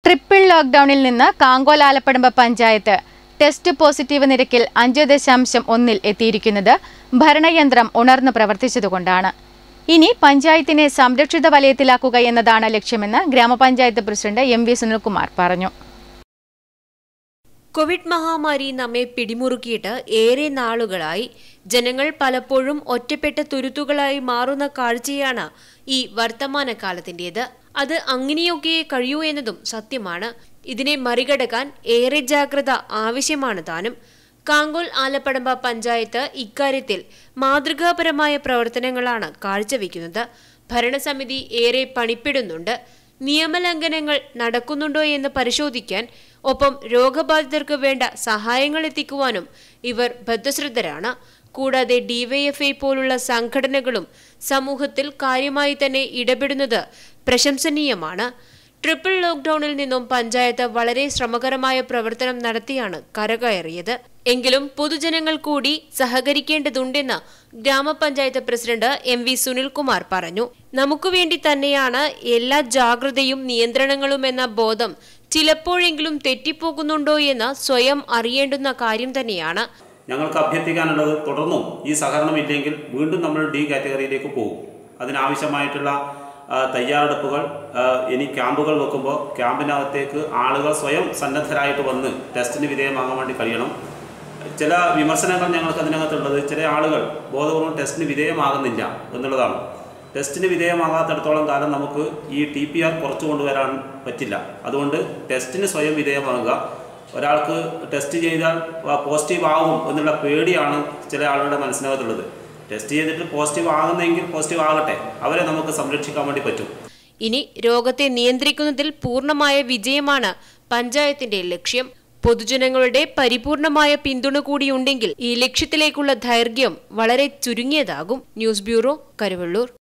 Triple ലോക്ക്ഡൌണിൽ നിന്ന് Kankol Alappadamba panchayat test positive നിരക്കിൽ 5.1 എത്തിയിരിക്കുന്നത് ഭരണയന്ത്രം ഉണർന്നു പ്രവർത്തിച്ചതുകൊണ്ടാണ്. ഇനി പഞ്ചായത്തിനെ സംരക്ഷിത വലയത്തിലാക്കുക എന്നതാണ് ലക്ഷ്യമെന്ന് ഗ്രാമപഞ്ചായത്ത് പ്രസിഡന്റ് എം.വി. സുനിൽകുമാർ പറഞ്ഞു. കോവിഡ് മഹാമാരി നമ്മെ പിടിമുറുക്കിയിട്ട് ഏറെ നാളുകളായി. ജനങ്ങൾ പലപ്പോഴും ഒറ്റപ്പെട്ട തുരുത്തുകളായി മാറുന്ന കാഴ്ചയാണ് ഈ വർത്തമാനകാലത്തിന്റേത്. അത് അങ്ങനെയൊക്കെ കഴിയൂ എന്നതും സത്യമാണ്. ഇതിനെ മറികടക്കാൻ ഏറെ ജാഗ്രത ആവശ്യമാണ് താനും. കാങ്കോൽ ആലപ്പടമ്പ പഞ്ചായത്ത് ഇക്കാര്യത്തിൽ മാതൃകാപരമായ പ്രവർത്തനങ്ങളാണ് കാഴ്ചവെക്കുന്നത്. ഭരണസമിതി ഏറെ പണിപ്പെടുന്നുണ്ട്. നിയമലംഘനങ്ങൾ നടക്കുന്നുണ്ടോ എന്ന് പരിശോധിക്കാൻ, ഒപ്പം രോഗബാധിതർക്ക് വേണ്ട സഹായങ്ങൾ എത്തിക്കുവാനും ഇവർ ബദ്ധശ്രദ്ധരാണ്. കൂടാതെ ഡിവൈഎഫ്ഐ പോലുള്ള സംഘടനകളും സമൂഹത്തിൽ കാര്യമായി തന്നെ ഇടപെടുന്നത് പ്രശംസനീയമാണ്. ട്രിപ്പിൾ ലോക്ക്ഡൌണിൽ നിന്നും പഞ്ചായത്ത് വളരെ ശ്രമകരമായ പ്രവർത്തനം നടത്തിയാണ് കരകയറിയത്. എങ്കിലും പൊതുജനങ്ങൾ കൂടി സഹകരിക്കേണ്ടതുണ്ടെന്ന് ഗ്രാമപഞ്ചായത്ത് പ്രസിഡന്റ് എം.വി. സുനിൽകുമാർ പറഞ്ഞു. നമുക്ക് വേണ്ടി തന്നെയാണ് എല്ലാ ജാഗ്രതയും നിയന്ത്രണങ്ങളും എന്ന ബോധം ചിലപ്പോഴെങ്കിലും തെറ്റിപ്പോകുന്നുണ്ടോ എന്ന് സ്വയം അറിയേണ്ടുന്ന കാര്യം തന്നെയാണ്. ഞങ്ങൾക്ക് അഭ്യർത്ഥിക്കാനുള്ളത്, തുടർന്നും ഈ സഹകരണമില്ലെങ്കിൽ വീണ്ടും നമ്മൾ ഡി കാറ്റഗറിയിലേക്ക് പോകും. അതിനാവശ്യമായിട്ടുള്ള തയ്യാറെടുപ്പുകൾ ഇനി ക്യാമ്പുകൾ വെക്കുമ്പോൾ ക്യാമ്പിനകത്തേക്ക് ആളുകൾ സ്വയം സന്നദ്ധരായിട്ട് വന്ന് ടെസ്റ്റിന് വിധേയമാകാൻ വേണ്ടി കഴിയണം. ചില വിമർശനങ്ങൾ ഞങ്ങൾക്ക് അതിനകത്തുള്ളത്, ചില ആളുകൾ ബോധപൂർവം ടെസ്റ്റിന് വിധേയമാകുന്നില്ല എന്നുള്ളതാണ്. ടെസ്റ്റിന് വിധേയമാകാത്തിടത്തോളം കാലം നമുക്ക് ഈ TPR കുറച്ചു കൊണ്ടുവരാൻ പറ്റില്ല. അതുകൊണ്ട് ടെസ്റ്റിന് സ്വയം വിധേയമാകുക. ഒരാൾക്ക് ടെസ്റ്റ് ചെയ്താൽ പോസിറ്റീവ് ആകും എന്നുള്ള പേടിയാണ് ചില ആളുകളുടെ മനസ്സിനകത്തുള്ളത്. ടെസ്റ്റ് ചെയ്തിട്ട് പോസിറ്റീവ് ആകുന്നെങ്കിൽ പോസിറ്റീവ് ആകട്ടെ, അവരെ നമുക്ക് സംരക്ഷിക്കാൻ വേണ്ടി പറ്റും. ഇനി രോഗത്തെ നിയന്ത്രിക്കുന്നതിൽ പൂർണ്ണമായ വിജയമാണ് പഞ്ചായത്തിന്റെ ലക്ഷ്യം. പൊതുജനങ്ങളുടെ പരിപൂർണമായ പിന്തുണ കൂടിയുണ്ടെങ്കിൽ ഈ ലക്ഷ്യത്തിലേക്കുള്ള ദൈർഘ്യം വളരെ ചുരുങ്ങിയതാകും. News bureau, Karuvallur.